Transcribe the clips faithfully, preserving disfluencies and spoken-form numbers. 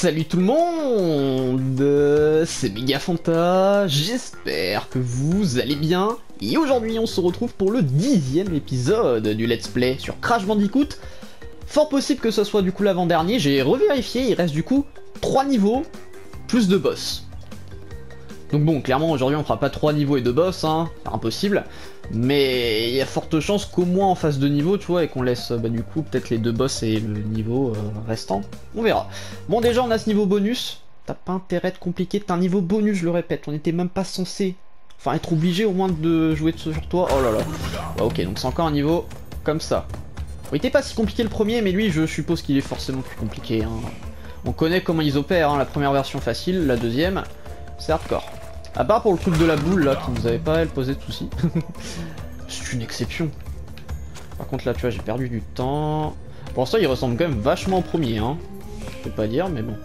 Salut tout le monde, c'est Megafanta, j'espère que vous allez bien. Et aujourd'hui on se retrouve pour le dixième épisode du Let's Play sur Crash Bandicoot. Fort possible que ce soit du coup l'avant-dernier, j'ai revérifié, il reste du coup trois niveaux, plus deux boss. Donc bon, clairement aujourd'hui on fera pas trois niveaux et deux boss, hein, c'est impossible. Mais il y a forte chance qu'au moins on fasse deux niveaux, tu vois, et qu'on laisse bah, du coup peut-être les deux boss et le niveau euh, restant. On verra. Bon, déjà on a ce niveau bonus. T'as pas intérêt de compliquer, t'as un niveau bonus, je le répète. On était même pas censé, enfin être obligé au moins de jouer sur toi. Oh là là. Bah, ok, donc c'est encore un niveau comme ça. Bon, il était pas si compliqué le premier, mais lui je suppose qu'il est forcément plus compliqué. Hein. On connaît comment ils opèrent, hein. La première version facile, la deuxième c'est hardcore. À part pour le truc de la boule là, qui nous avait pas elle posé de soucis. C'est une exception. Par contre là tu vois j'ai perdu du temps. Pour l'instant il ressemble quand même vachement au premier hein. Je peux pas dire mais bon.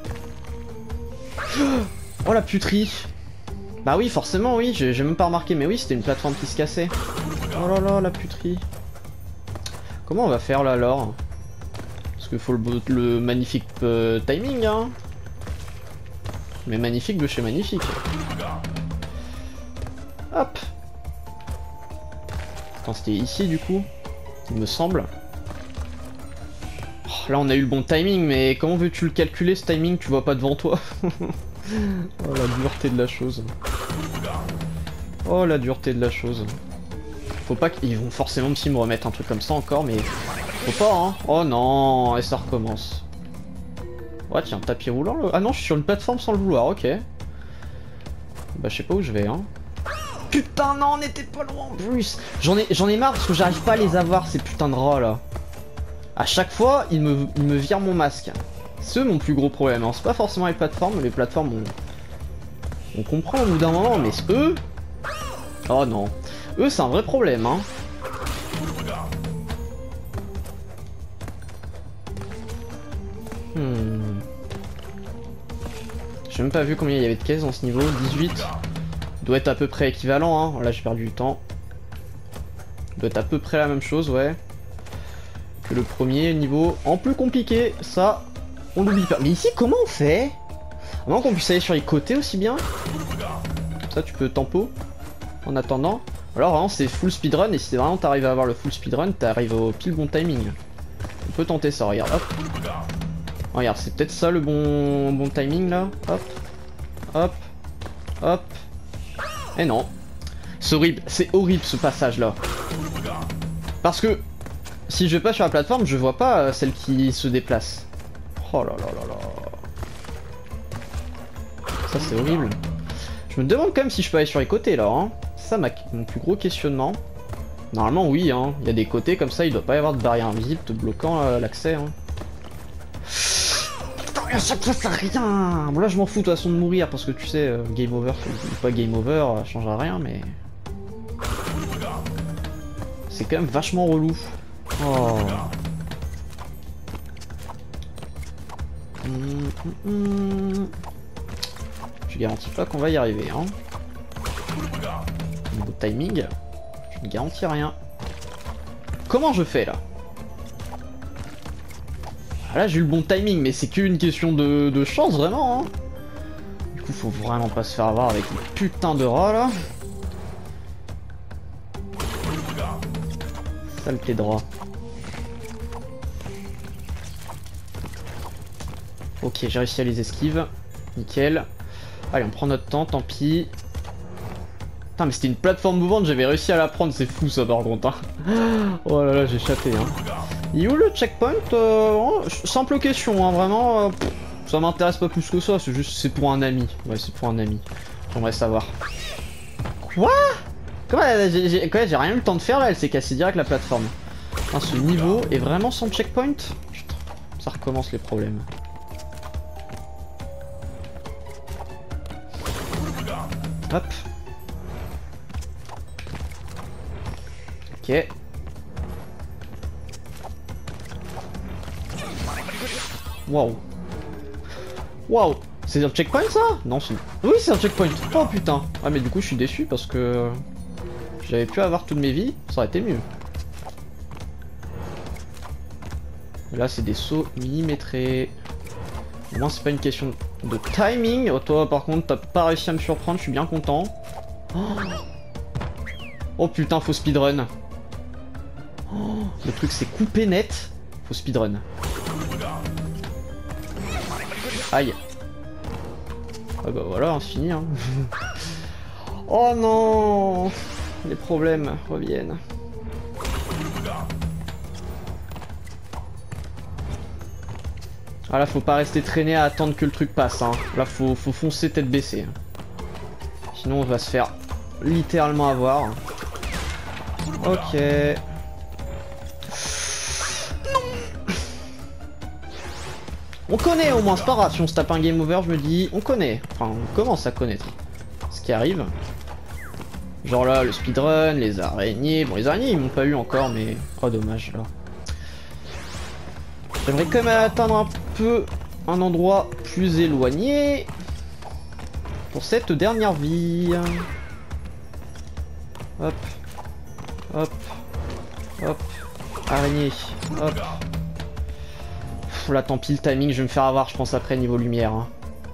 Oh la puterie. Bah oui forcément oui, j'ai même pas remarqué mais oui c'était une plateforme qui se cassait. Oh là là la puterie. Comment on va faire là alors? Parce qu'il faut le, le magnifique euh, timing hein. Mais magnifique de chez magnifique. Hop. Attends, c'était ici du coup, il me semble. Oh, là on a eu le bon timing, mais comment veux-tu le calculer ce timing? Tu vois pas devant toi. Oh la dureté de la chose. Oh la dureté de la chose. Faut pas qu'ils vont forcément aussi me remettre un truc comme ça encore, mais faut pas hein. Oh non, et ça recommence. Ouais tiens, tapis roulant le... Ah non, je suis sur une plateforme sans le vouloir, ok. Bah je sais pas où je vais hein. Putain non, on était pas loin en plus. J'en ai, j'en ai marre parce que j'arrive pas à les avoir ces putains de rats là. À chaque fois, ils me, ils me virent mon masque. C'est eux mon plus gros problème, hein. C'est pas forcément les plateformes, les plateformes on, on comprend au bout d'un moment, mais eux... Oh non. Eux c'est un vrai problème hein. Hmm. J'ai même pas vu combien il y avait de caisses dans ce niveau, dix-huit. Doit être à peu près équivalent, hein. Là j'ai perdu du temps. Doit être à peu près la même chose, ouais. Que le premier niveau. En plus compliqué, ça, on l'oublie pas. Mais ici, comment on fait? À moins qu'on puisse aller sur les côtés aussi bien. Ça, tu peux tempo. En attendant. Alors vraiment, c'est full speedrun. Et si vraiment t'arrives à avoir le full speedrun, t'arrives au pile bon timing. On peut tenter ça, regarde. Hop. Regarde, c'est peut-être ça le bon, bon timing là. Hop. Hop. Hop. Et non. C'est horrible, c'est horrible ce passage là. Parce que si je vais pas sur la plateforme, je vois pas euh, celle qui se déplace. Oh là là là là. Ça c'est horrible. Je me demande quand même si je peux aller sur les côtés là. Hein. C'est ça ma... mon plus gros questionnement. Normalement oui, hein. Il y a des côtés comme ça, il doit pas y avoir de barrière invisible te bloquant euh, l'accès. Hein. À chaque fois ça rien. Bon là je m'en fous de toute façon de mourir parce que tu sais euh, game over ou pas game over ça change à rien mais c'est quand même vachement relou. Oh. Hum, hum, hum. Je garantis pas qu'on va y arriver hein. Niveau timing, je ne garantis rien. Comment je fais là? Là j'ai eu le bon timing mais c'est qu'une question de, de chance vraiment hein. Du coup faut vraiment pas se faire avoir avec les putains de rats là. Saleté de rats. Ok j'ai réussi à les esquiver. Nickel. Allez on prend notre temps, tant pis. Putain mais c'était une plateforme mouvante, j'avais réussi à la prendre, c'est fou ça par contre hein. Oh là là j'ai chaté hein. Il est où le checkpoint? euh, Simple question, hein, vraiment. Euh, pff, ça m'intéresse pas plus que ça, c'est juste c'est pour un ami. Ouais, c'est pour un ami. J'aimerais savoir. Quoi? Comment j'ai rien eu le temps de faire là, elle s'est cassée direct la plateforme. Enfin, ce niveau est vraiment sans checkpoint? Putain, ça recommence les problèmes. Hop. Ok. Waouh. Waouh. C'est un checkpoint ça? Non c'est... Oui c'est un checkpoint. Oh putain. Ah mais du coup je suis déçu parce que... J'avais pu avoir toutes mes vies, ça aurait été mieux. Là c'est des sauts millimétrés. Au moins c'est pas une question de timing. Oh, toi par contre t'as pas réussi à me surprendre, je suis bien content. Oh, oh putain, faut speedrun. Oh, le truc c'est coupé net. Faut speedrun. Aïe. Ah bah voilà, c'est fini hein. Oh non, les problèmes reviennent. Ah là faut pas rester traîné à attendre que le truc passe hein. Là faut, faut foncer tête baissée. Sinon on va se faire littéralement avoir. Ok. Non. On connaît au moins, c'est pas grave. Si on se tape un game over, je me dis, on connaît. Enfin on commence à connaître ce qui arrive. Genre là le speedrun, les araignées. Bon les araignées ils m'ont pas eu encore mais... Oh dommage là. J'aimerais quand même atteindre un peu un endroit plus éloigné pour cette dernière vie. Hop, hop, hop, araignée, hop. Pff, là tant pis le timing, je vais me faire avoir je pense après niveau lumière. Hein.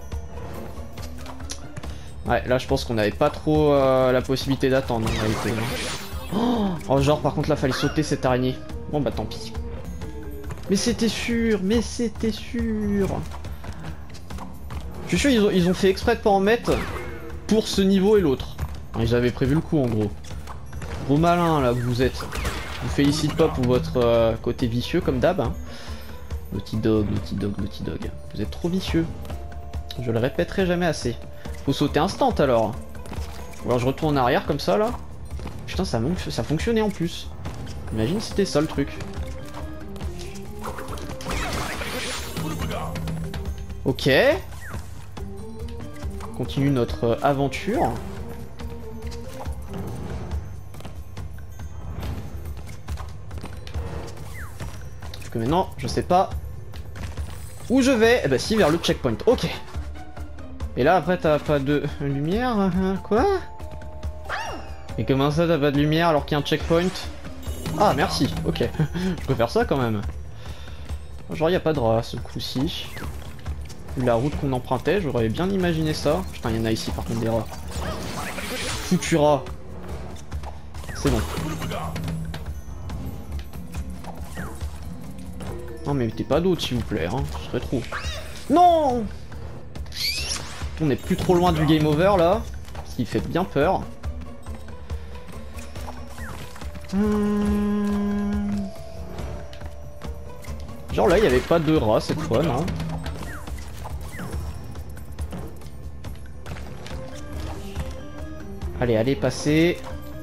Ouais là je pense qu'on n'avait pas trop euh, la possibilité d'attendre en réalité. Hein. Oh, oh genre par contre là fallait sauter cette araignée. Bon bah tant pis. Mais c'était sûr, mais c'était sûr. Je suis sûr ils ont, ils ont fait exprès de pas en mettre pour ce niveau et l'autre. Ils avaient prévu le coup en gros. Gros malin là que vous êtes. Je vous félicite pas pour votre euh, côté vicieux comme d'hab. Hein. Naughty Dog, Naughty Dog, Naughty Dog. Vous êtes trop vicieux. Je le répéterai jamais assez. Faut sauter instant alors. Ou alors je retourne en arrière comme ça là. Putain ça, ça fonctionnait en plus. Imagine si c'était ça le truc. Ok. On continue notre aventure. Sauf que maintenant, je sais pas où je vais. Eh bah si, vers le checkpoint. Ok. Et là, après, t'as pas de lumière hein, quoi? Et comment ça, t'as pas de lumière alors qu'il y a un checkpoint? Ah, merci. Ok. Je peux faire ça quand même. Genre, y a pas de rat ce coup-ci. La route qu'on empruntait, j'aurais bien imaginé ça. Putain, il y en a ici par contre des rats. Foutu rat. C'est bon. Non mais mettez pas d'autres s'il vous plaît, hein. Ce serait trop. Non. On est plus trop loin du game over là. Ce qui fait bien peur. Hum... Genre là, il n'y avait pas de rats cette fois, non? Allez, allez, passez.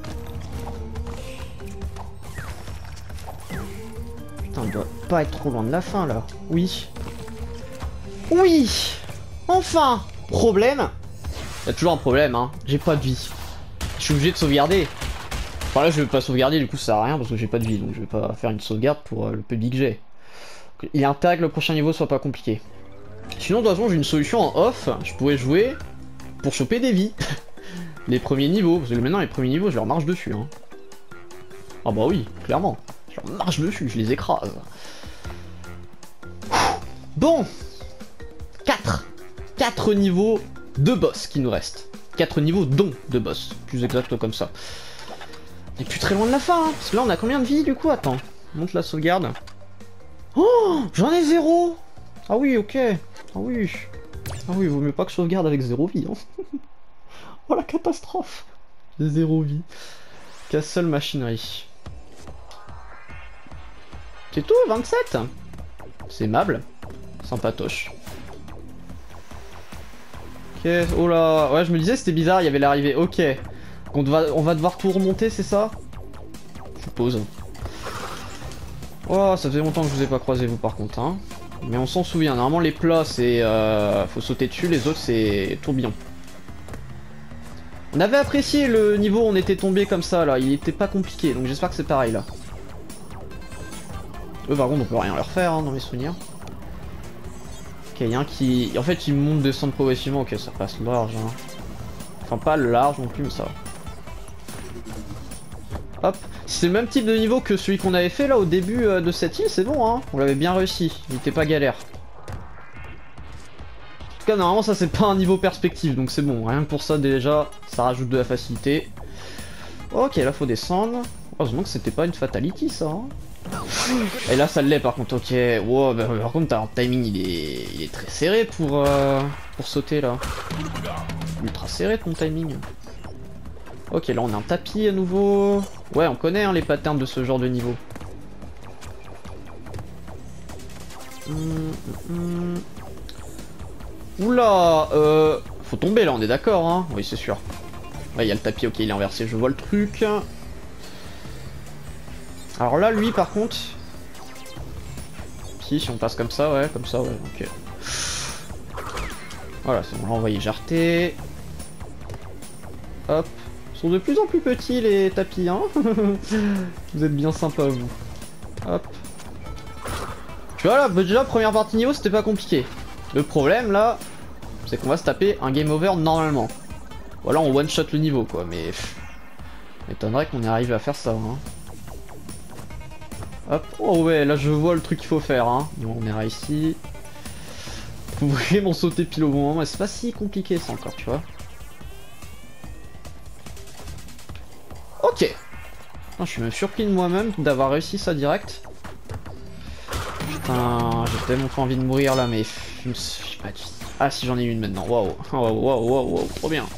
Putain, on doit pas être trop loin de la fin, là. Oui. Oui. Enfin. Problème. Il y a toujours un problème, hein. J'ai pas de vie. Je suis obligé de sauvegarder. Enfin là, je vais pas sauvegarder, du coup, ça sert à rien parce que j'ai pas de vie. Donc je vais pas faire une sauvegarde pour euh, le peu que j'ai. Il y a intérêt que le prochain niveau soit pas compliqué. Sinon, de toute façon, j'ai une solution en off. Je pourrais jouer pour choper des vies. Les premiers niveaux, parce que maintenant les premiers niveaux je leur marche dessus hein. Ah bah oui, clairement. Je leur marche dessus, je les écrase. Bon, quatre. quatre niveaux de boss qui nous restent. quatre niveaux dont de boss, plus exact comme ça. On est plus très loin de la fin hein. Parce que là on a combien de vie du coup? Attends, monte la sauvegarde. Oh, j'en ai zéro. Ah oui, ok. Ah oui. Ah oui, vaut mieux pas que je sauvegarde avec zéro vie hein. Oh la catastrophe. Zéro vie. Castle machinerie. C'est tout, vingt-sept. C'est aimable. Sympatoche. Ok, oh là. Ouais, je me disais c'était bizarre, il y avait l'arrivée. Ok. On va, on va devoir tout remonter, c'est ça? Je suppose. Oh, ça faisait longtemps que je vous ai pas croisé vous par contre. Hein. Mais on s'en souvient. Normalement les plats c'est... Euh, faut sauter dessus, les autres c'est tourbillon. On avait apprécié le niveau où on était tombé comme ça là, il était pas compliqué, donc j'espère que c'est pareil là. Eux par contre on peut rien leur faire hein, dans mes souvenirs. Ok, il y a un qui... En fait il monte, descend progressivement, ok ça passe large hein. Enfin pas large non plus mais ça va. Hop, c'est le même type de niveau que celui qu'on avait fait là au début euh, de cette île, c'est bon hein. On l'avait bien réussi, il était pas galère. cas, normalement, ça c'est pas un niveau perspective, donc c'est bon. Rien que pour ça, déjà, ça rajoute de la facilité. Ok, là, faut descendre. Heureusement que c'était pas une fatality, ça. Hein. Et là, ça l'est, par contre. Ok, wow, bah, par contre, le timing, il est, il est très serré pour, euh, pour sauter, là. Ultra serré, ton timing. Ok, là, on a un tapis à nouveau. Ouais, on connaît hein, les patterns de ce genre de niveau. Hum, hum, hum. Oula, euh... faut tomber là, on est d'accord, hein. Oui, c'est sûr. Ouais, il y a le tapis, ok, il est inversé, je vois le truc. Alors là, lui, par contre... Si, si on passe comme ça, ouais, comme ça, ouais, ok. Voilà, c'est bon, là, on va y jarter. Hop. Ils sont de plus en plus petits, les tapis, hein. Vous êtes bien sympa, vous. Hop. Tu vois, là, déjà, première partie niveau, c'était pas compliqué. Le problème, là... c'est qu'on va se taper un game over normalement. Voilà, on one shot le niveau quoi, mais m'étonnerait qu'on y arrive à faire ça. Hein. Hop, oh ouais, là je vois le truc qu'il faut faire. Hein. Bon, on ira ici. Faut vraiment sauter pile au bon moment, mais c'est pas si compliqué ça encore, tu vois. Ok. Non, je suis même surpris de moi-même d'avoir réussi ça direct. Putain, j'ai tellement pas envie de mourir là, mais je sais pas. Ah si j'en ai une maintenant, waouh, waouh, waouh, waouh, wow. Trop bien.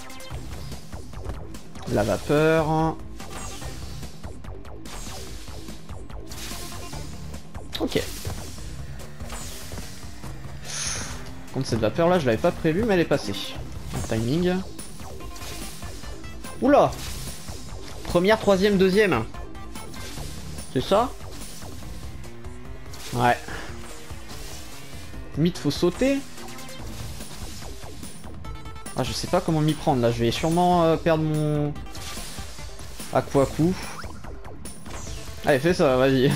La vapeur. Ok. Contre cette vapeur là, je l'avais pas prévu, mais elle est passée. En timing. Oula. Première, troisième, deuxième. C'est ça? Ouais. Limite faut sauter. Ah, je sais pas comment m'y prendre là, je vais sûrement euh, perdre mon Aquaku. Allez, fais ça, vas-y.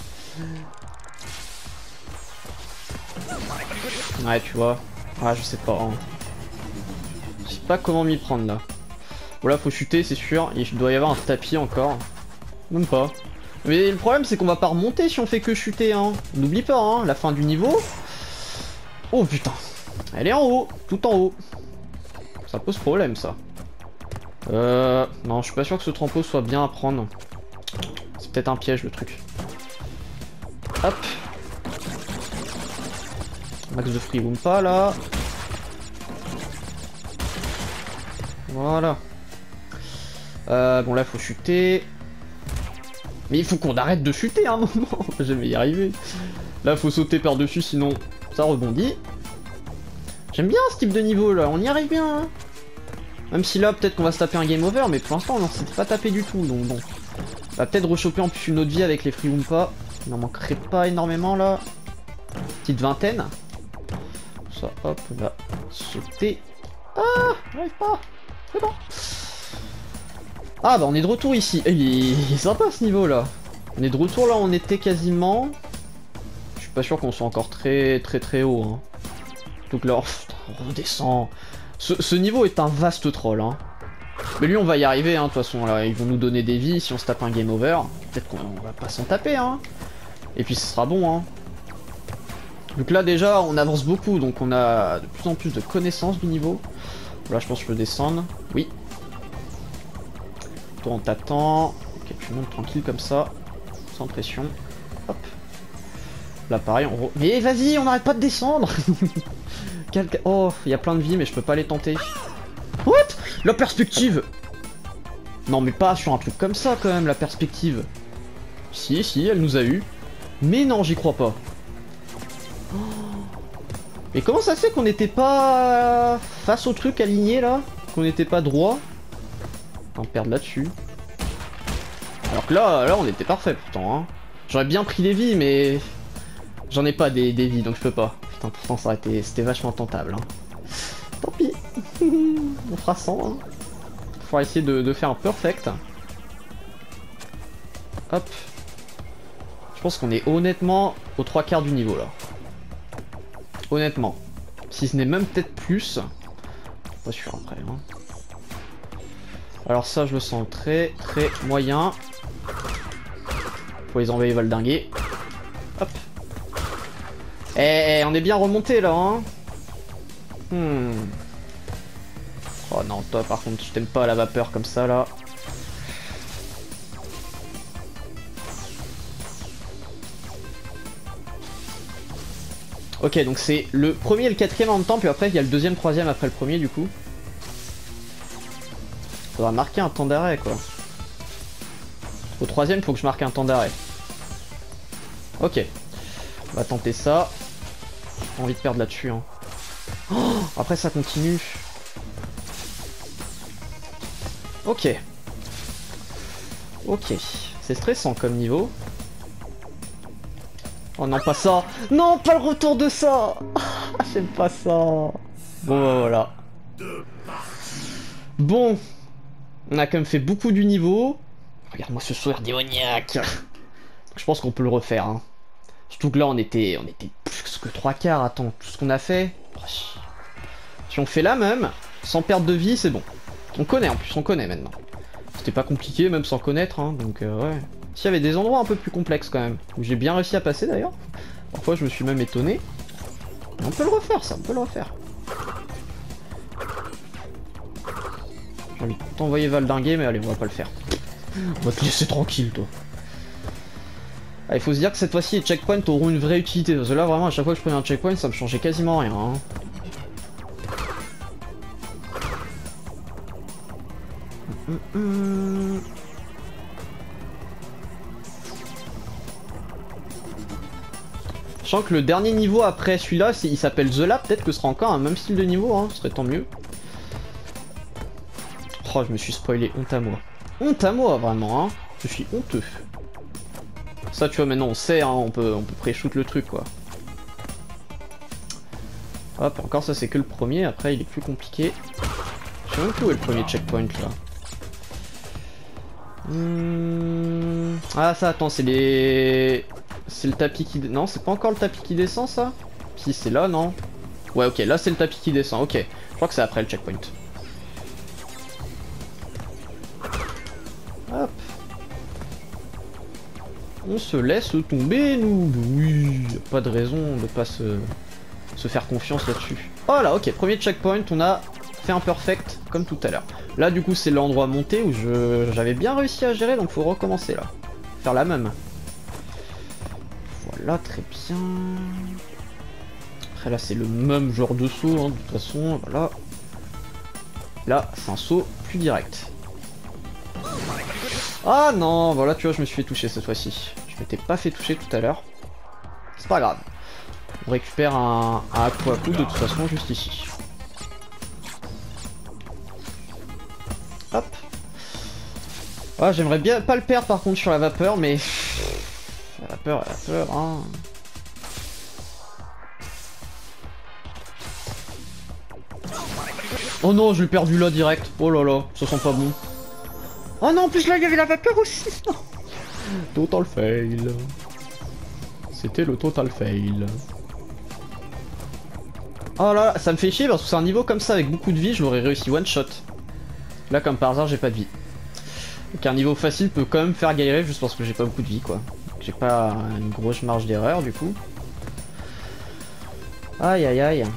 Ouais, tu vois. Ah, je sais pas. Hein. Je sais pas comment m'y prendre là. Voilà, faut chuter, c'est sûr. Il doit y avoir un tapis encore. Même pas. Mais le problème, c'est qu'on va pas remonter si on fait que chuter. Hein. N'oublie pas, hein, la fin du niveau. Oh putain. Elle est en haut, tout en haut. Ça pose problème ça. Euh... Non, je suis pas sûr que ce trampo soit bien à prendre. C'est peut-être un piège le truc. Hop. Max de free Wumpa là. Voilà. Euh, bon là faut chuter. Mais il faut qu'on arrête de chuter à un moment. Je vais y arriver. Là faut sauter par dessus sinon ça rebondit. J'aime bien ce type de niveau là, on y arrive bien hein. Même si là peut-être qu'on va se taper un game over, mais pour l'instant on s'est pas tapé du tout, donc bon. On va peut-être rechoper en plus une autre vie avec les free Wumpa. Il n'en manquerait pas énormément là. Petite vingtaine. Ça hop, on va sauter. Ah, j'arrive pas. C'est bon. Ah bah on est de retour ici. Eh, il, est... il est sympa ce niveau là. On est de retour là, on était quasiment. Je suis pas sûr qu'on soit encore très très très haut. Hein. Donc là, oh, on descend. Ce, ce niveau est un vaste troll. Hein. Mais lui on va y arriver, hein, de toute façon. Là, ils vont nous donner des vies si on se tape un game over. Peut-être qu'on va pas s'en taper. Hein. Et puis ce sera bon. Hein. Donc là déjà on avance beaucoup. Donc on a de plus en plus de connaissances du niveau. Là je pense que je peux descendre. Oui. Toi on t'attend. Ok, tu montes tranquille comme ça. Sans pression. Hop. Là pareil on... Mais vas-y, on n'arrête pas de descendre. Quel... Oh, il y a plein de vies mais je peux pas les tenter. What? La perspective. Non mais pas sur un truc comme ça quand même, la perspective. Si, si, elle nous a eu. Mais non, j'y crois pas. Oh. Et comment ça se fait qu'on n'était pas face au truc aligné là? Qu'on n'était pas droit? On va perdre là-dessus. Alors que là, là on était parfait pourtant. Hein. J'aurais bien pris des vies mais... J'en ai pas des, des vies donc je peux pas. Putain, pourtant ça aurait été... C'était vachement tentable. Hein. Tant pis. On fera cent. Hein. Faudra essayer de, de faire un perfect. Hop. Je pense qu'on est honnêtement aux trois quarts du niveau là. Honnêtement. Si ce n'est même peut-être plus. Pas sûr après. Hein. Alors ça je le sens très très moyen. Faut les envoyer valdinguer. Hop. Eh, eh, on est bien remonté là hein. Hmm. Oh non, toi par contre, je t'aime pas la vapeur comme ça là. Ok, donc c'est le premier et le quatrième en même temps, puis après il y a le deuxième, troisième après le premier du coup. Faudra marquer un temps d'arrêt quoi. Au troisième, faut que je marque un temps d'arrêt. Ok, on va tenter ça. J'ai pas envie de perdre là-dessus. Hein. Oh, après ça continue. Ok. Ok, c'est stressant comme niveau. Oh non, pas ça. Non, pas le retour de ça. J'aime pas ça. Bon, bah, voilà. Bon, on a quand même fait beaucoup du niveau. Regarde-moi ce sourire démoniaque. Je pense qu'on peut le refaire. Hein. Surtout que là, on était, on était plus que trois quarts. Attends, tout ce qu'on a fait. Si on fait la même, sans perte de vie, c'est bon. On connaît en plus, on connaît maintenant. C'était pas compliqué, même sans connaître. Hein, donc, euh, ouais. S'il y avait des endroits un peu plus complexes quand même, où j'ai bien réussi à passer d'ailleurs. Parfois, je me suis même étonné. Mais on peut le refaire, ça, on peut le refaire. J'ai envie de t'envoyer valdinguer, mais allez, on va pas le faire. On va te laisser tranquille, toi. Ah, il faut se dire que cette fois-ci, les checkpoints auront une vraie utilité. Parce que là, vraiment, à chaque fois que je prenais un checkpoint, ça me changeait quasiment rien. Hein. Hum, hum. Je sens que le dernier niveau après celui-là, il s'appelle The Lab, peut-être que ce sera encore un même style de niveau, hein, ce serait tant mieux. Oh, je me suis spoilé, honte à moi. Honte à moi, vraiment, hein. Je suis honteux. Ça, tu vois, maintenant on sait, hein, on peut, on peut pré-shoot le truc, quoi. Hop, encore ça, c'est que le premier, après il est plus compliqué. Je sais même plus où est le premier checkpoint, là. Hum... Ah, ça, attends, c'est les... C'est le tapis qui... Non, c'est pas encore le tapis qui descend, ça? Si, c'est là, non? Ouais, ok, là c'est le tapis qui descend, ok. Je crois que c'est après le checkpoint. Hop. On se laisse tomber, nous. Oui, y a pas de raison de pas se, se faire confiance là-dessus. Voilà, ok, premier checkpoint, on a fait un perfect, comme tout à l'heure. Là, du coup, c'est l'endroit monté où je j'avais bien réussi à gérer, donc faut recommencer, là. Faire la même. Voilà, très bien. Après là c'est le même genre de saut, hein, de toute façon, voilà. Là c'est un saut plus direct. Ah non, voilà, tu vois, je me suis fait toucher cette fois-ci. Je m'étais pas fait toucher tout à l'heure. C'est pas grave. On récupère un, un aqua coup de toute façon juste ici. Hop. Ah, j'aimerais bien pas le perdre par contre sur la vapeur, mais... La vapeur, la vapeur, hein... Oh non, je l'ai perdu là direct. Oh là là, ça sent pas bon. Oh non, en plus là il y avait la vapeur aussi. Total fail. C'était le total fail. Oh là là, ça me fait chier parce que c'est un niveau comme ça avec beaucoup de vie, je l'aurais réussi one shot. Là comme par hasard j'ai pas de vie. Donc un niveau facile peut quand même faire galérer juste parce que j'ai pas beaucoup de vie quoi. J'ai pas une grosse marge d'erreur du coup. Aïe aïe aïe.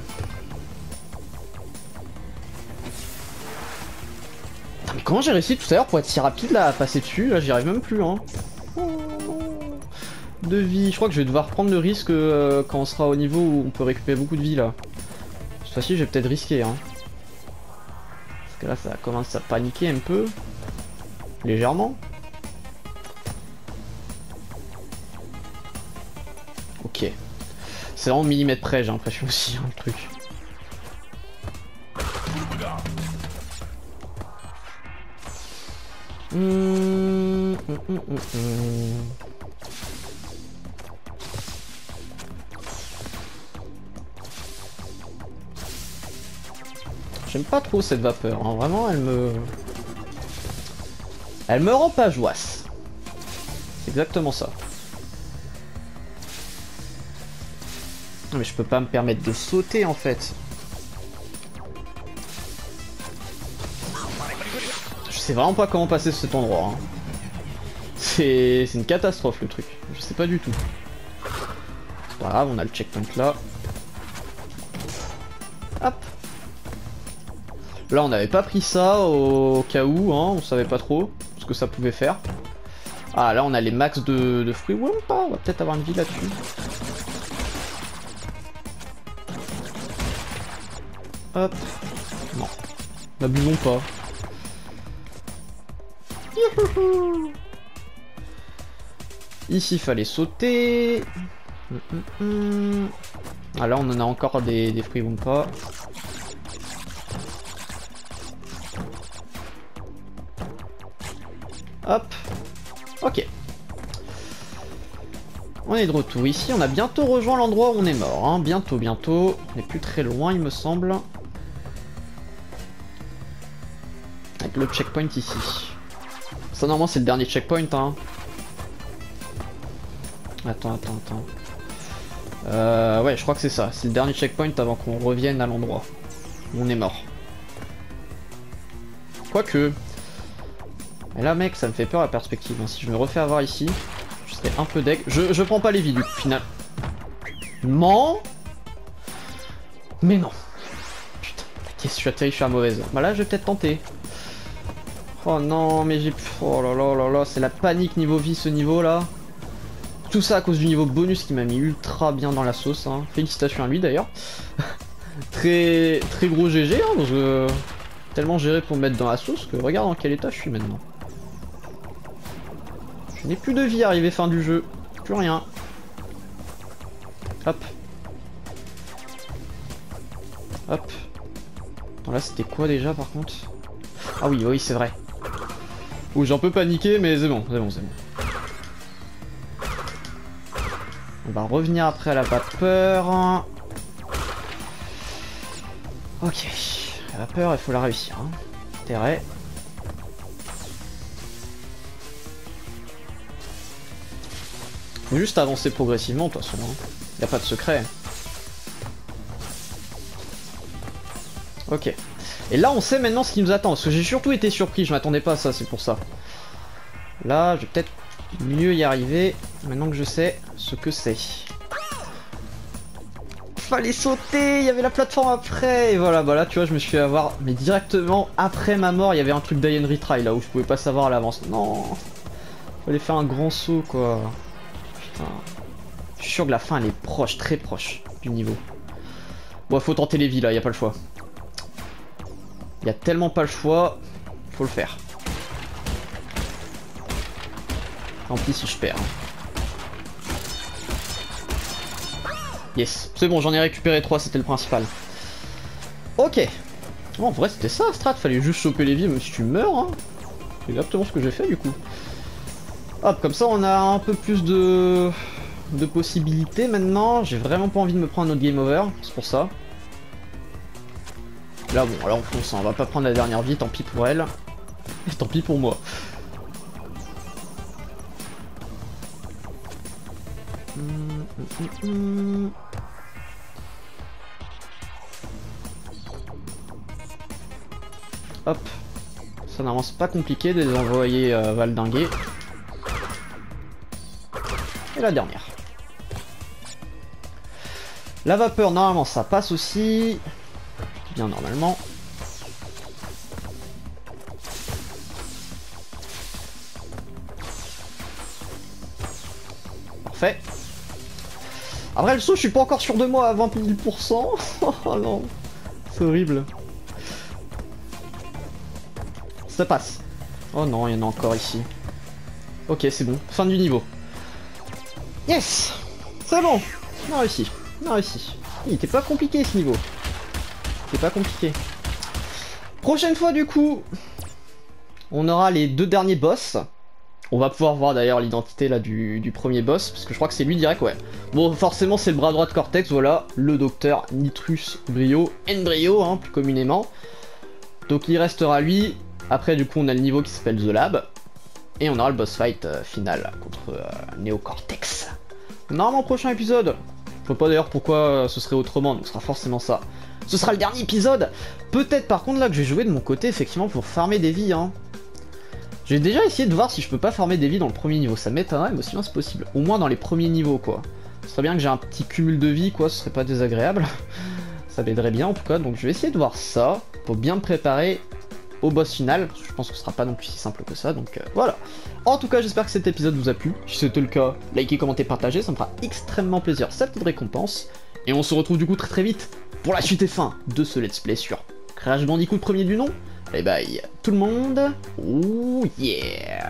Mais comment j'ai réussi tout à l'heure pour être si rapide là à passer dessus? Là j'y arrive même plus hein. De vie, je crois que je vais devoir prendre le risque euh, quand on sera au niveau où on peut récupérer beaucoup de vie là. Cette fois-ci je vais peut-être risquer hein. Parce que là ça commence à paniquer un peu. Légèrement. Ok. C'est vraiment millimètre près j'ai l'impression aussi hein, le truc. Mmh, mmh, mmh, mmh. J'aime pas trop cette vapeur, hein. Vraiment elle me... Elle me rend pas joasse. C'est exactement ça. Non mais je peux pas me permettre de sauter en fait. Je sais vraiment pas comment passer cet endroit. Hein. C'est une catastrophe le truc. Je sais pas du tout. C'est pas grave, on a le checkpoint là. Hop. Là on n'avait pas pris ça au cas où, hein, on savait pas trop ce que ça pouvait faire. Ah là on a les max de, de fruits, ouais ou pas, on va peut-être avoir une vie là-dessus. Hop, non, n'abusons pas. Youhouhou. Ici fallait sauter. Hum, hum, hum. Ah là on en a encore des, des fruits ou pas. Hop, ok. On est de retour ici, on a bientôt rejoint l'endroit où on est mort, hein. Bientôt, bientôt. On n'est plus très loin il me semble. Avec le checkpoint ici. Ça normalement c'est le dernier checkpoint, hein. Attends, attends, attends. Euh, ouais, je crois que c'est ça. C'est le dernier checkpoint avant qu'on revienne à l'endroit où on est mort. Quoique... Et là mec, ça me fait peur la perspective, hein. Si je me refais avoir ici, je serais un peu deg. Je, je prends pas les vies du coup, final. Non. Mais non. Putain, qu'est-ce que je suis atterri, je suis à mauvaise. Bah là je vais peut-être tenter. Oh non, mais j'ai... Oh là là là là, c'est la panique niveau vie ce niveau là. Tout ça à cause du niveau bonus qui m'a mis ultra bien dans la sauce, hein. Félicitations à lui d'ailleurs. très très gros G G, hein, parce que... Tellement géré pour me mettre dans la sauce que regarde dans quel état je suis maintenant. Je n'ai plus de vie arrivé fin du jeu. Plus rien. Hop. Hop. Bon, là c'était quoi déjà par contre? Ah oui, oui c'est vrai. Ouh, j'ai un peu paniqué mais c'est bon, c'est bon, c'est bon. On va revenir après à la vapeur. Ok. La vapeur, il faut la réussir. Hein. Intérêt. Juste avancer progressivement de toute façon. Hein. Y a pas de secret. Ok. Et là, on sait maintenant ce qui nous attend. Parce que j'ai surtout été surpris. Je m'attendais pas à ça, c'est pour ça. Là, je vais peut-être mieux y arriver. Maintenant que je sais ce que c'est. Fallait sauter, il y avait la plateforme après, et voilà, bah là tu vois je me suis fait avoir, mais directement après ma mort il y avait un truc d'I N Retry là où je pouvais pas savoir à l'avance. Non, fallait faire un grand saut quoi. Putain, je suis sûr que la fin elle est proche, très proche du niveau. Bon, faut tenter les vies là, y a pas le choix. Y a tellement pas le choix, faut le faire. Tant pis si je perds. Yes, c'est bon, j'en ai récupéré trois, c'était le principal. Ok. Bon, en vrai, c'était ça, Strat, fallait juste choper les vies, même si tu meurs, hein. C'est exactement ce que j'ai fait, du coup. Hop, comme ça, on a un peu plus de... de possibilités, maintenant. J'ai vraiment pas envie de me prendre un autre game over, c'est pour ça. Là, bon, là, on fonce, hein. On va pas prendre la dernière vie, tant pis pour elle. Et tant pis pour moi. Hum, hum, hum, hum. Hop, ça normalement c'est pas compliqué de les envoyer euh, valdinguer. Et la dernière. La vapeur normalement ça passe aussi. Bien normalement. Parfait. Après le saut je suis pas encore sûr de moi à vingt mille pour cent. Oh non, c'est horrible. Ça passe. Oh non, il y en a encore ici. Ok, c'est bon. Fin du niveau. Yes! C'est bon! On a réussi. On a réussi. Il était pas compliqué ce niveau. C'est pas compliqué. Prochaine fois du coup, on aura les deux derniers boss. On va pouvoir voir d'ailleurs l'identité là du, du premier boss, parce que je crois que c'est lui direct, ouais. Bon, forcément c'est le bras droit de Cortex, voilà, le docteur Nitrus Brio, N-Brio, hein, plus communément. Donc il restera lui. Après du coup on a le niveau qui s'appelle The Lab. Et on aura le boss fight euh, final contre euh, Néocortex. Normalement prochain épisode. Je vois pas d'ailleurs pourquoi euh, ce serait autrement, donc ce sera forcément ça. Ce sera le dernier épisode. Peut-être par contre là que je vais jouer de mon côté effectivement pour farmer des vies, hein. J'ai déjà essayé de voir si je peux pas farmer des vies dans le premier niveau. Ça m'étonnerait mais aussi bien c'est possible. Au moins dans les premiers niveaux quoi. Ce serait bien que j'ai un petit cumul de vie quoi, ce serait pas désagréable. ça m'aiderait bien en tout cas, donc je vais essayer de voir ça, pour bien me préparer au boss final, parce que je pense que ce sera pas non plus si simple que ça, donc euh, voilà. En tout cas, j'espère que cet épisode vous a plu. Si c'était le cas, likez, commentez, partagez, ça me fera extrêmement plaisir, ça petite récompense. Et on se retrouve du coup très très vite pour la suite et fin de ce let's play sur Crash Bandicoot premier du nom. Bye bye tout le monde, oh yeah.